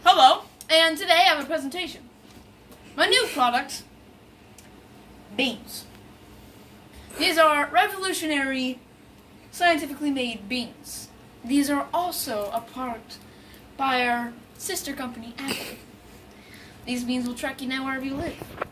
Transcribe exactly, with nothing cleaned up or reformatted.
Hello, and today I have a presentation. My new product, beans. These are revolutionary, scientifically made beans. These are also a product by our sister company, Apple. These beans will track you now wherever you live.